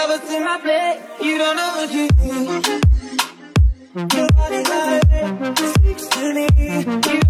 what's in my plate. You don't know what you do. Your body like speaks to me. You